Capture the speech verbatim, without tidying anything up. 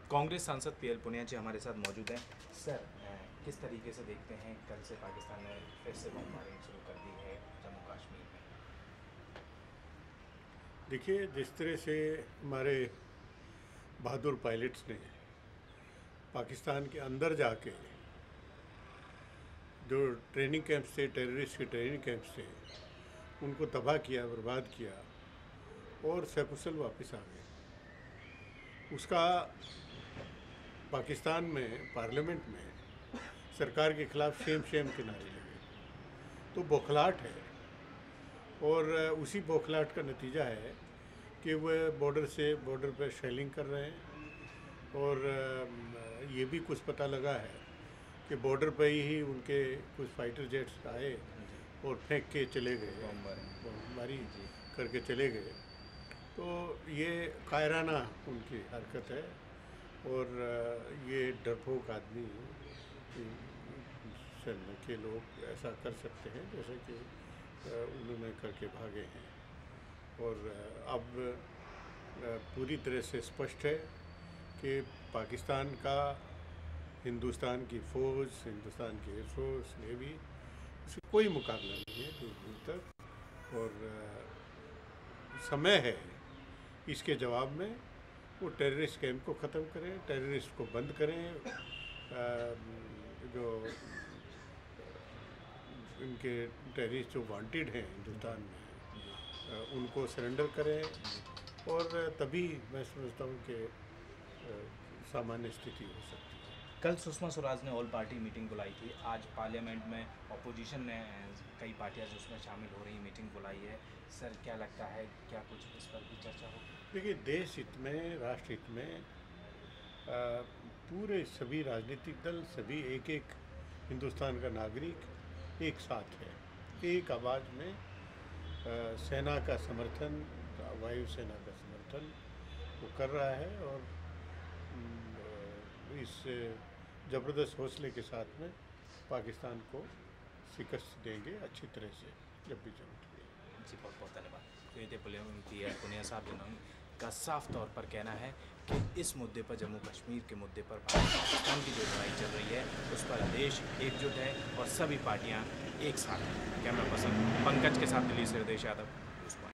कांग्रेस सांसद P L Punia जी हमारे साथ मौजूद हैं। सर, किस तरीके से देखते हैं कल से पाकिस्तान ने फिर से बमबारिंग शुरू कर दी है जम्मू कश्मीर में? देखिए, जिस तरह से हमारे बहादुर पायलट्स ने पाकिस्तान के अंदर जाके जो ट्रेनिंग कैंप्स थे, टेररिस्ट के ट्रेनिंग कैंप्स थे, उनको तबाह किया, बर्बाद किया और सकुशल वापस आ गए। उसका पाकिस्तान में पार्लियामेंट में सरकार के खिलाफ शेम शेम के नारे लगे। तो बौखलाहट है, और उसी बौखलाहट का नतीजा है कि वह बॉर्डर से बॉर्डर पर शेलिंग कर रहे हैं। और ये भी कुछ पता लगा है कि बॉर्डर पर ही उनके कुछ फाइटर जेट्स आए और फेंक के चले गए, बमबारी करके चले गए। तो ये कायराना उनकी हरकत है, और ये डरपोक आदमी के लोग ऐसा कर सकते हैं जैसे कि उन्होंने करके भागे हैं। और अब पूरी तरह से स्पष्ट है कि पाकिस्तान का हिंदुस्तान की फ़ौज, हिंदुस्तान की एयरफोर्स, नेवी, उससे कोई मुकाबला नहीं है दूर दूर तक। और समय है इसके जवाब में वो टेररिस्ट कैंप को ख़त्म करें, टेररिस्ट को बंद करें, जो इनके टेररिस्ट जो वांटेड हैं हिंदुस्तान में, उनको सरेंडर करें, और तभी मैं समझता हूँ कि सामान्य स्थिति हो सकती है। कल सुषमा स्वराज ने ऑल पार्टी मीटिंग बुलाई थी। आज पार्लियामेंट में अपोजिशन ने कई पार्टियां जो उसमें शामिल हो रही मीटिंग बुलाई है। सर, क्या लगता है, क्या कुछ इस पर भी चर्चा हो? देखिए, देश हित में, राष्ट्र हित में आ, पूरे सभी राजनीतिक दल, सभी एक एक हिंदुस्तान का नागरिक एक साथ है, एक आवाज़ में आ, सेना का समर्थन, वायुसेना का समर्थन वो कर रहा है। और इस ज़बरदस्त हौसले के साथ में पाकिस्तान को शिकस्त देंगे अच्छी तरह से जब भी जरूरत होगी। जी, बहुत बहुत धन्यवाद। तो ये पी एल पुनिया साहब जिन्होंने का साफ तौर पर कहना है कि इस मुद्दे पर, जम्मू कश्मीर के मुद्दे पर पाकिस्तान की जो लड़ाई चल रही है उस पर देश एकजुट है और सभी पार्टियां एक साथ हैं। कैमरा पर्सन पंकज के साथ दिल्ली से हृदय यादव।